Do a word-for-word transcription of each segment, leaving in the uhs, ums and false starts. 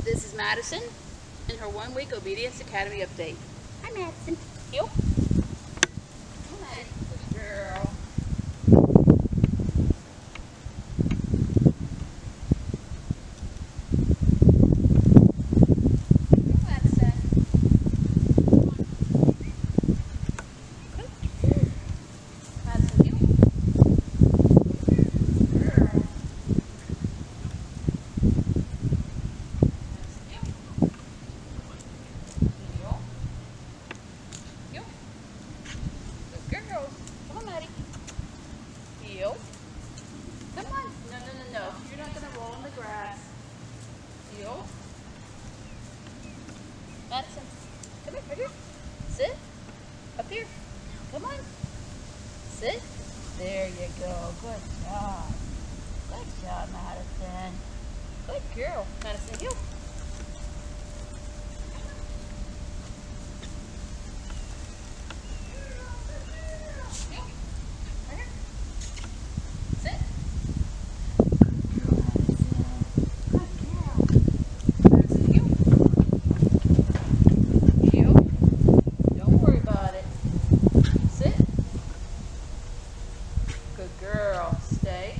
This is Madison in her one week Obedience Academy update. Hi, Madison. Heel. Come on, good girl. Come, Madison. Good. Madison, heel. Girl. Good girl. Come on, Maddie. Heel. Come on. No, no, no, no. You're not going to roll in the grass. Heel. Madison. Come here, right here. Sit. Up here. Come on. Sit. There you go. Good job. Good job, Madison. Good girl. Madison, heel. Good girl. Stay.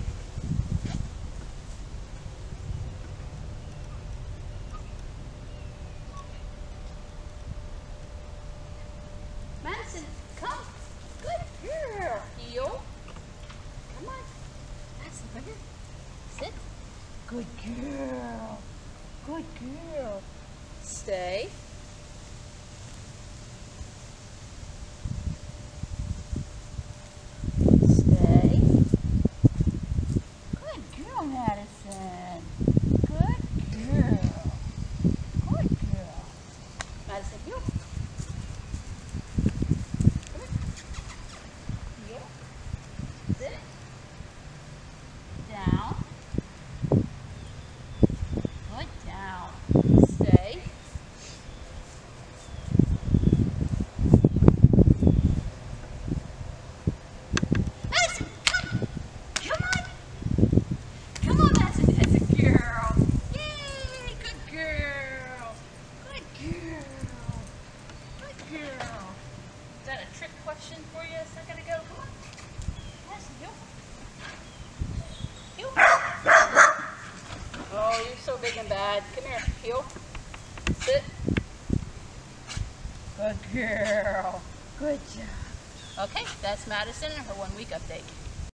Madison, come. Good girl. Heel. Come on. Madison, right here. Sit. Good girl. Good girl. Stay. Madison. Good girl. Good girl. Madison, heel. Come here. Heel. Sit. Down. Good, down. Stay. Madison, come. Come on. Come on, Madison. That's a girl. Yay! Good girl. Good girl. Good girl. Is that a trick question for you a second ago? Come on. Madison, heel. Heel. Oh, you're so big and bad. Come here. Heel. Sit. Good girl. Good job. Okay, that's Madison and her one week update.